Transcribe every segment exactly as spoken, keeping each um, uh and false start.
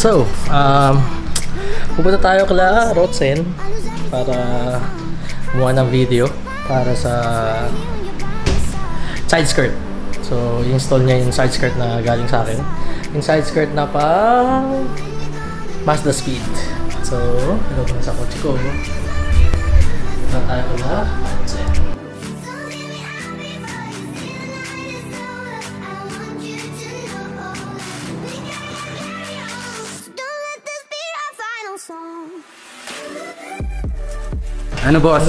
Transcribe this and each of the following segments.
So, um, pupunta tayo kala Rotsen para gumawa ng video para sa side skirt. So, i-install niya yung side skirt na galing sa akin. Yung side skirt na pang Mazda Speed. So, ito ko na sa kotse ko. Pupunta tayo kala Rotsen. Ano boss?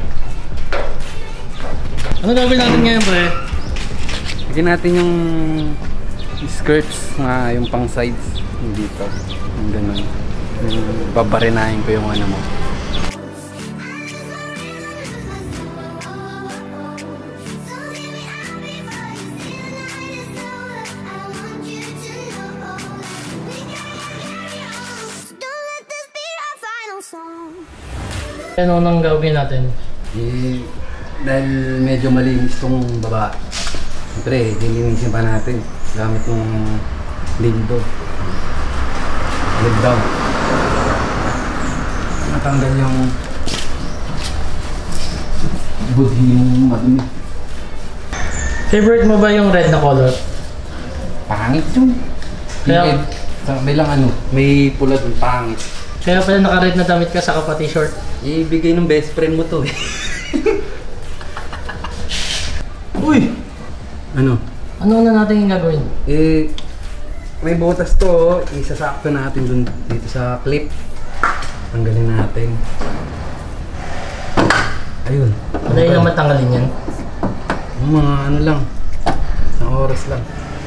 Ano gagawin natin ngayon, pre? Lagyan natin yung skirts nga, yung pang sides dito. Yung ganun. Yung babarinahin ko yung ano mo. Ano nang gagawin natin? Eh, dahil medyo malinis tong baba. Siyempre, dilinisin pa natin gamit ng dildo. Leg down. Natanggal yung budhi yung madumi. Favorite mo ba yung red na color? Pangit yun. Kaya, may lang ano, may pula dun, pangit. Kaya pala naka-red na damit ka sa kapati short. Ibigay ng best friend mo to eh. Uy! Ano? Ano na natin yung gagawin? Eh, may butas to, isasakto natin dun dito sa clip. Tanggalin natin. Ayun. Madali naman tanggalin yan. Mga ano lang, isang oras lang.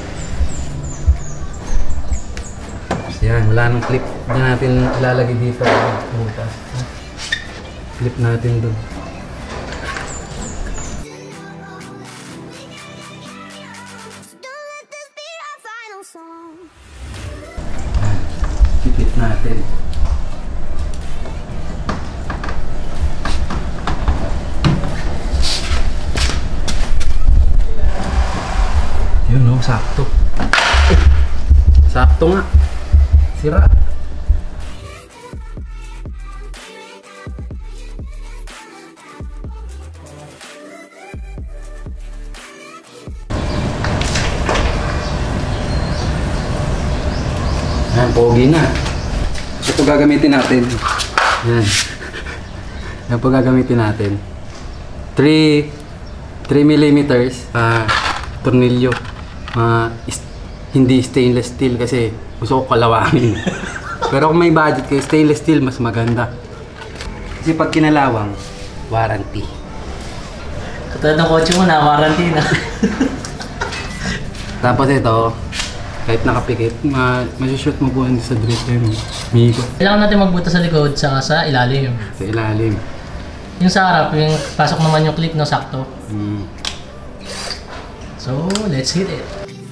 Yan, wala nang clip. Hindi natin ilalagay dito ang butas. Clip natin dun. Clip natin. Yun o, sakto. Sakto nga. Sira. Yan, pogi na. Ito gagamitin natin. Yan. Yan po gagamitin natin. three millimeters uh, tornilyo. Uh, hindi stainless steel kasi gusto ko kalawangin. Pero kung may budget kayo, stainless steel mas maganda. Kasi pag kinalawang, warranty. Katulad ng kotse mo na, warranty na. Tapos ito, kahit nakapikit, ma masushoot mo po sa drift yun. Migo. Kailangan natin magbuta sa likod, saka sa ilalim. Sa ilalim. Yung sa harap, yung pasok naman yung clip, no, sakto. Mm. So, let's hit it.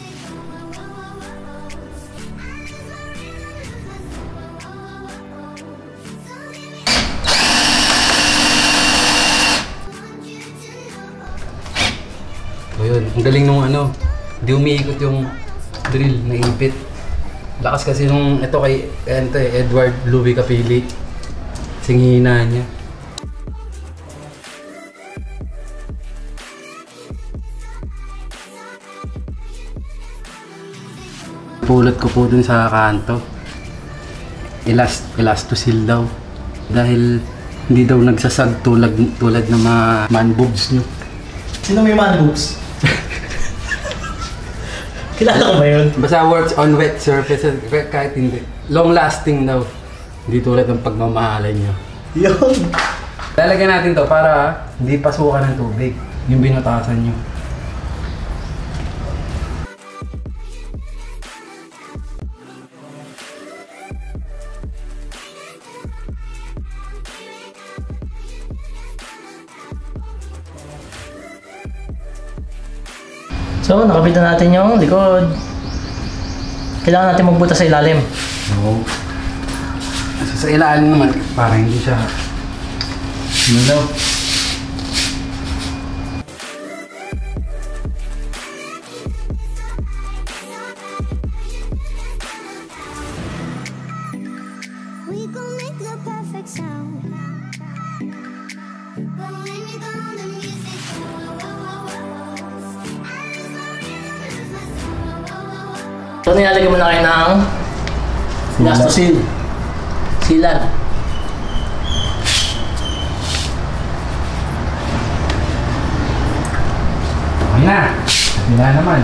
So yun, ang galing nung ano, hindi umiikot yung drill, naipit. Lakas kasi nung ito kay ito, eh, Edward Louie Capili. Singhina niya. Pulot ko po dun sa kanto. Elast, elastosil daw. Dahil hindi daw nagsasag tulad, tulad ng mga man boobs nyo. Sino may man boobs? Kilala ko ba yun? Basta works on wet surfaces, kahit hindi. Long lasting daw. Hindi tulad ng pagmamahalan nyo. Yun! Lalagyan natin to para hindi pasukan ng tubig. Yung binutasan nyo. So, nakabit na natin yung likod. Kailangan natin magbuta sa ilalim. Oo. So, sa ilalim naman, para hindi siya malaw. So, nilalagay mo na kayo ng gas to seal. Sealant. Okay na. Kabila naman.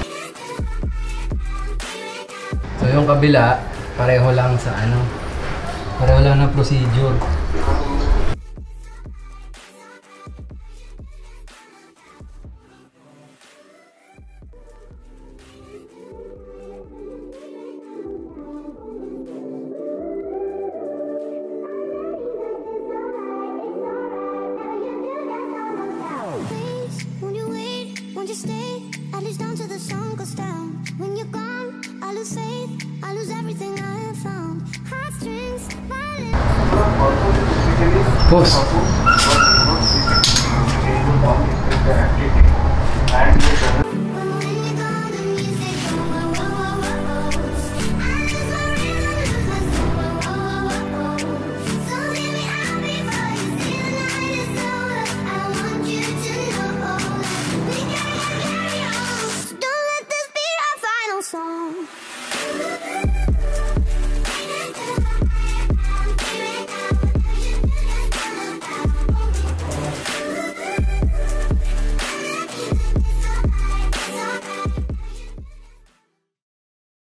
So yung kabila, pareho lang sa ano. Pareho lang ng procedure. Pause.